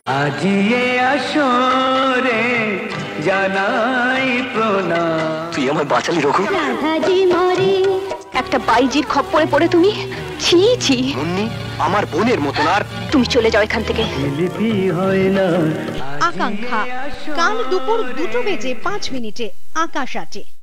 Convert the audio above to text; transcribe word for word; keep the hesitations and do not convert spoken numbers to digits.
আজিয়ে আসরে জানাই প্রণাম। তুই আমার বাঁচালি রঘু। রাধাজি মরে একটা বাইজির খপ্পরে পড়ে তুমি। ছি ছি মুন্নি আমার বোনের মতন। আর তুমি চলে যাও এখান থেকে। শিল্পী হয় না। আকাঙ্ক্ষা কাল দুপুর দুটো বেজে পাঁচ মিনিটে আকাশ আটে।